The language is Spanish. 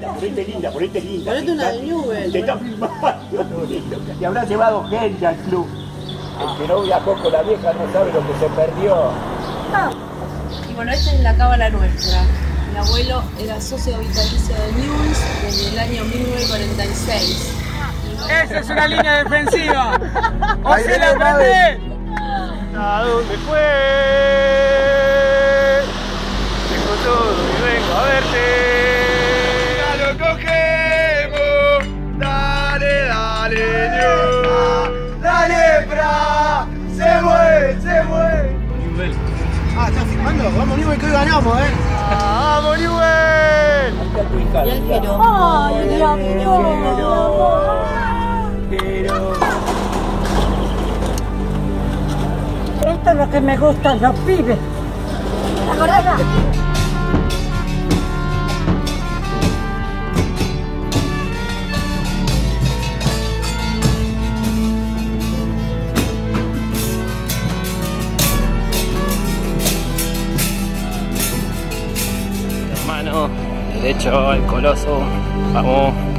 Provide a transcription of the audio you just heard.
linda. Ponete una de Newell. Te está filmando. Te habrá llevado gente al club. El que no viajó con la vieja no sabe lo que se perdió. Y bueno, esta es la cábala nuestra. Mi abuelo era socio vitalicio de Newell's desde el año 1946. ¡Esa es una línea defensiva! ¡O se la prende! ¿A dónde fue? Dejo todo y vengo a verte. ¡Ya lo cogemos! ¡Dale, Dios! ¡Dale, Fra! ¡Se fue! Newell. Ah, ¿estás filmando? Vamos Newell, que hoy ganamos, ¡Vamos, Newell! Y el Jero. ¡Ay, Dios mío! Esto es lo que me gustan los pibes. ¿La corona? Hermano, derecho al coloso. Vamos.